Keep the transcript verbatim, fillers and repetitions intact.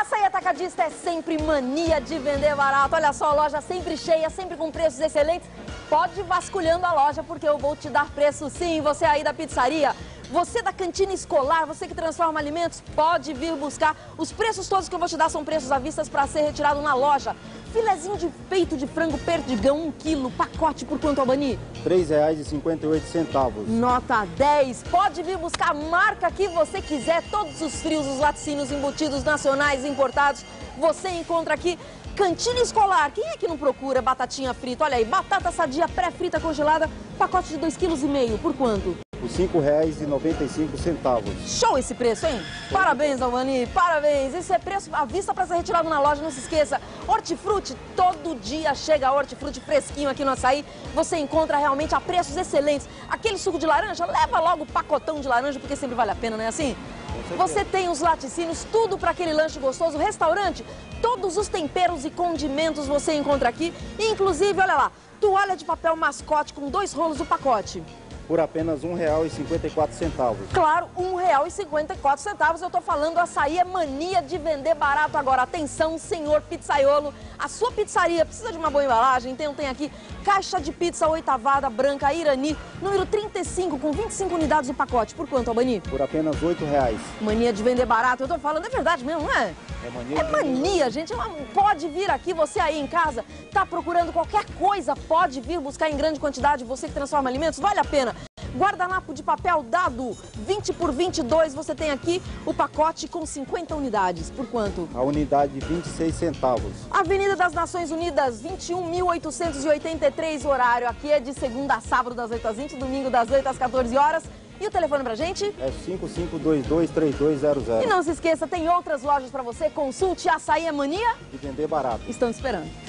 Açaí Atacadista é sempre mania de vender barato. Olha só, a loja sempre cheia, sempre com preços excelentes. Pode ir vasculhando a loja, porque eu vou te dar preço sim. Você aí da pizzaria, você da cantina escolar, você que transforma alimentos, pode vir buscar. Os preços todos que eu vou te dar são preços à vista para ser retirado na loja. Filezinho de peito de frango perdigão, um quilo, pacote por quanto, Albani? três reais e cinquenta e oito centavos. Nota dez. Pode vir buscar a marca que você quiser. Todos os frios, os laticínios embutidos nacionais, importados, você encontra aqui. Cantina escolar, quem é que não procura batatinha frita? Olha aí, batata sadia pré-frita congelada, pacote de dois vírgula cinco quilos, por quanto? Por cinco reais e noventa e cinco centavos. Show esse preço, hein? Parabéns, Albani, parabéns. Isso é preço à vista para ser retirado na loja, não se esqueça. Hortifruti, todo dia chega hortifruti fresquinho aqui no Açaí. Você encontra realmente a preços excelentes. Aquele suco de laranja, leva logo o pacotão de laranja, porque sempre vale a pena, não é assim? Você tem os laticínios, tudo para aquele lanche gostoso. Restaurante, todos os temperos e condimentos você encontra aqui. Inclusive, olha lá, toalha de papel mascote com dois rolos o pacote. Por apenas um real e cinquenta e quatro centavos. Claro, um real e cinquenta e quatro centavos. Eu tô falando, Açaí é mania de vender barato agora. Atenção, senhor pizzaiolo. A sua pizzaria precisa de uma boa embalagem? Então tem aqui caixa de pizza oitavada branca Irani, número trinta e cinco, com vinte e cinco unidades o pacote. Por quanto, Albani? Por apenas oito reais. Mania de vender barato. Eu tô falando, é verdade mesmo, não é? É mania, é mania gente. Pode vir aqui, você aí em casa, tá procurando qualquer coisa, pode vir buscar em grande quantidade. Você que transforma alimentos, vale a pena. Guardanapo de papel Dado, vinte por vinte e dois, você tem aqui o pacote com cinquenta unidades. Por quanto? A unidade vinte e seis centavos. Avenida das Nações Unidas, vinte e um mil oitocentos e oitenta e três, horário. Aqui é de segunda a sábado, das oito às vinte, domingo das oito às quatorze horas. E o telefone pra gente? É cinco cinco dois dois, três dois zero zero. E não se esqueça, tem outras lojas pra você. Consulte Açaí é Mania. E vender barato. Estão esperando.